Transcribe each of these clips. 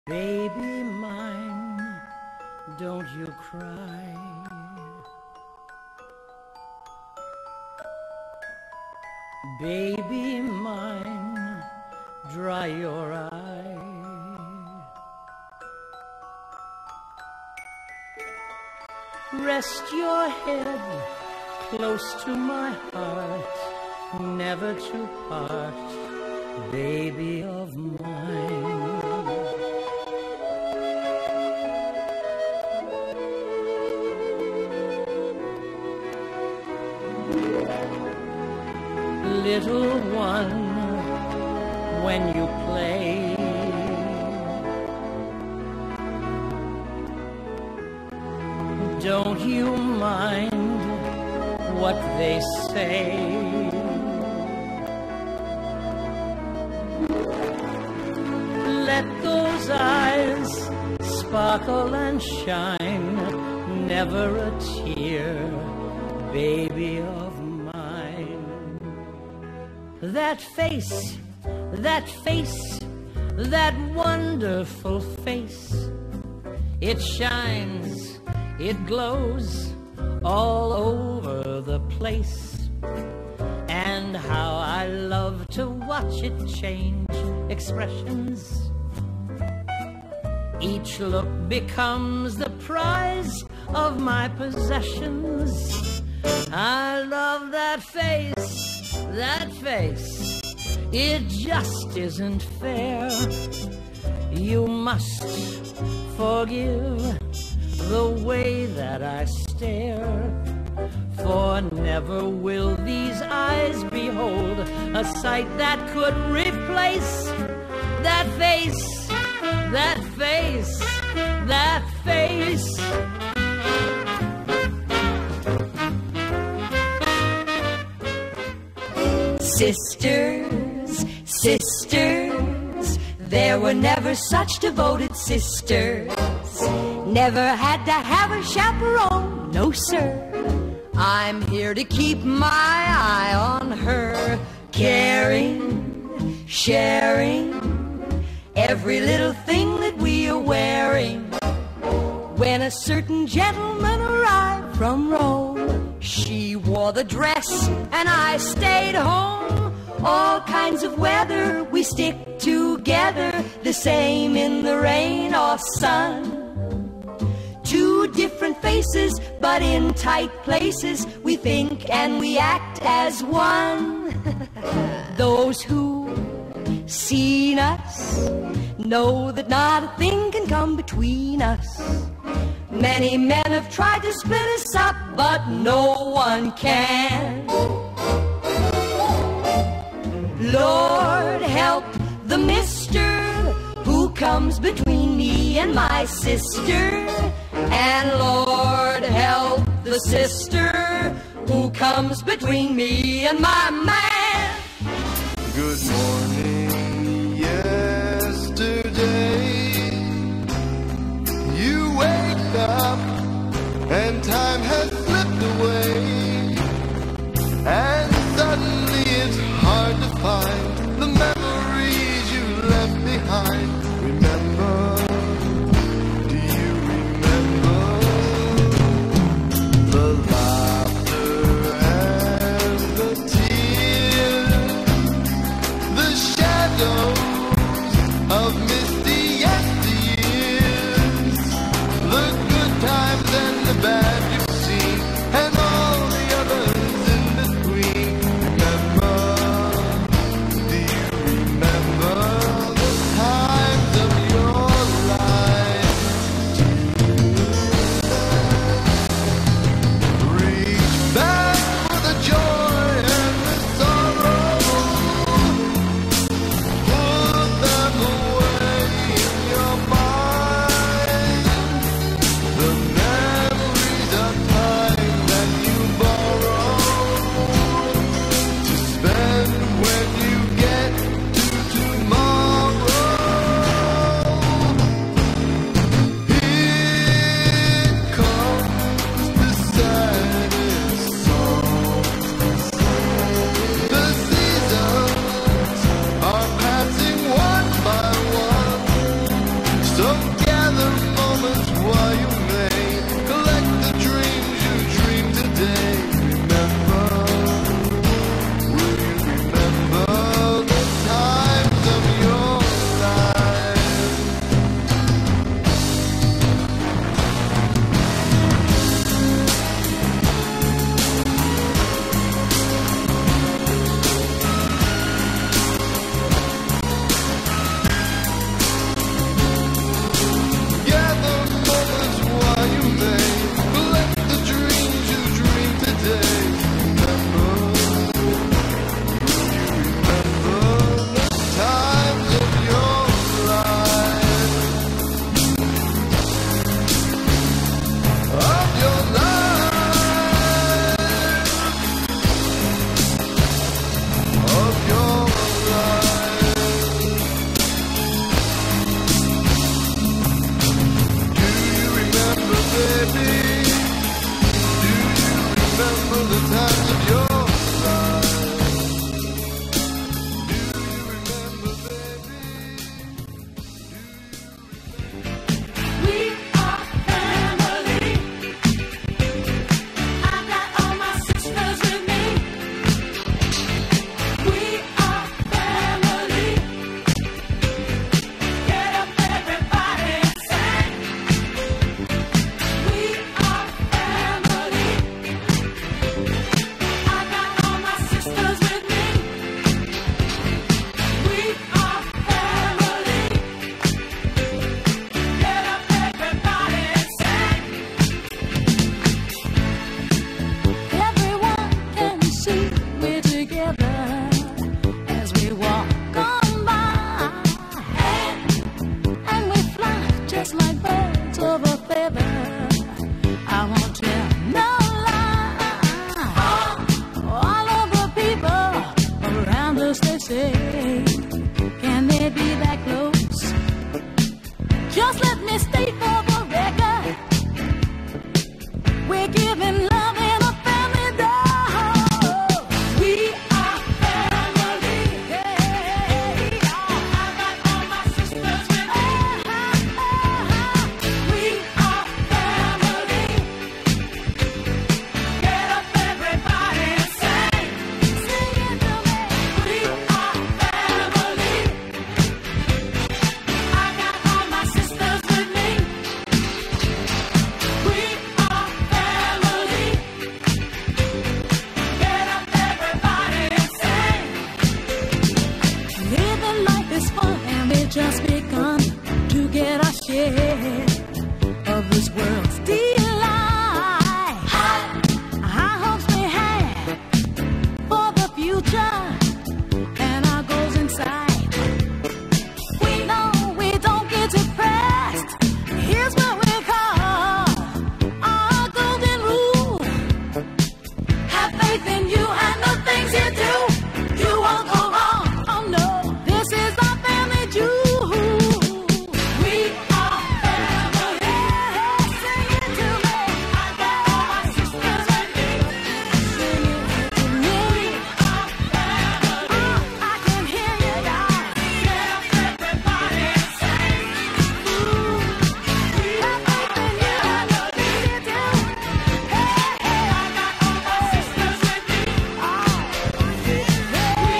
Baby mine, don't you cry. Baby mine, dry your eye. Rest your head close to my heart, never to part, baby of mine. Little one, when you play, don't you mind what they say. Let those eyes sparkle and shine, never a tear, baby of mine. That face, that face, that wonderful face, it shines, it glows all over the place. And how I love to watch it change expressions. Each look becomes the prize of my possessions. I love that face, that face. It just isn't fair. You must forgive the way that I stare, for never will these eyes behold a sight that could replace that face, that face, that face. Sisters, sisters, there were never such devoted sisters. Never had to have a chaperone, no sir. I'm here to keep my eye on her, caring, sharing every little thing that we are wearing. When a certain gentleman arrived from Rome, she wore the dress and I stayed home. All kinds of weather, we stick together, the same in the rain or sun. Two different faces, but in tight places, we think and we act as one. Those who seen us know that not a thing can come between us. Many men have tried to split us up, but no one can. Lord help the mister who comes between me and my sister. And Lord help the sister who comes between me and my man. Good morning, yesterday. You wake up and time has slipped away, and suddenly it's hard to find the memories you left behind. Remember, do you remember the laughter and the tears, the shadows So gather moments while you may. Collect the dreams you dream today. Remember, will you remember the times of your life? Gather moments while you may. Collect the dreams you dream today. Remember, will you remember the times of your life? Of your life. Of your life. Do you remember, baby? Do you remember the times of your life? Do you remember, baby? We are family. I got all my sisters with me. We are family. Get up, everybody, and sing. We are family. I got all my sisters with me. We are family. Get up, everybody, and sing. Everyone can see we're together as we walk on by, and we fly just like birds of a feather. I won't tell no lie. All of the people around us, they say, can they be that close? Just let me state for the record, we're giving love in a family dose. We are family. I got all my sisters with me. We are family. Get up, everybody, and sing. Sing it to me. We are family. I got all my sisters with me. We are family. Get up, everybody, and sing. Living life is fun, and we just begun to get our share of this world's delight. High hopes we have for the future, and our goals in sight. We know we don't get depressed. Here's what we call our golden rule. Have faith in you and the things you do. You won't go wrong. Oh no, this is our family jewel. We are family. Sing it to me. I got all my sisters with me. Sing it to me. We are family. I can hear you, darling. Get up, everybody, and sing. We have faith in you and the things you do. Hey, I got all my sisters with me. We are family. Get up,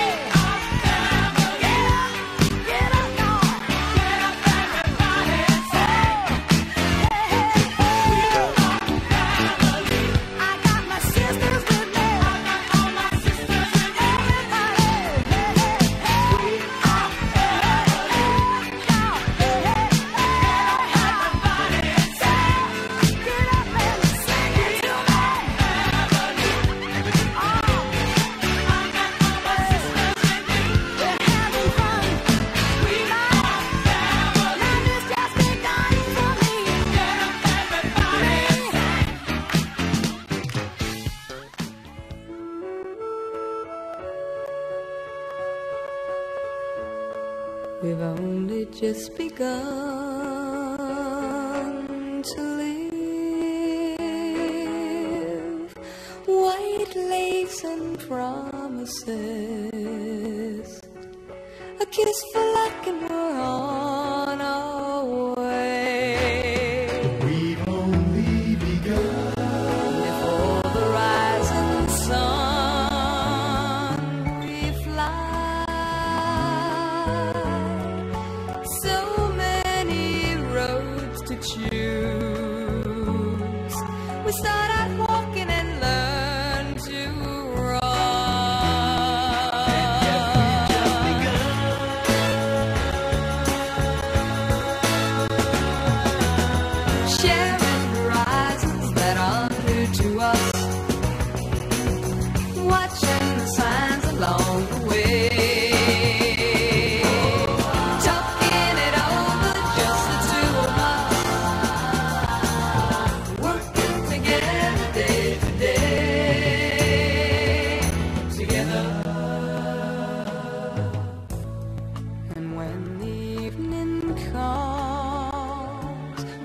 y'all. Get up, everybody, and sing. We are family. I got my sisters with me. I got all my sisters with me. Everybody, we are family. Get up, everybody, and sing. Get up and sing it to me. We're having fun. We are family. Life is just begun for me. Get up, everybody, and sing. We've only just begun to live. White lace and promises, a kiss for luck, and we're on our way.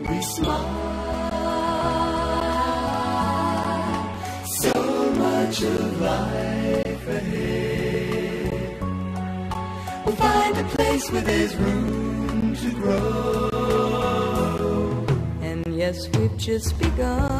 we smile. So much of life ahead. We'll find a place where there's room to grow. And yes, we've just begun.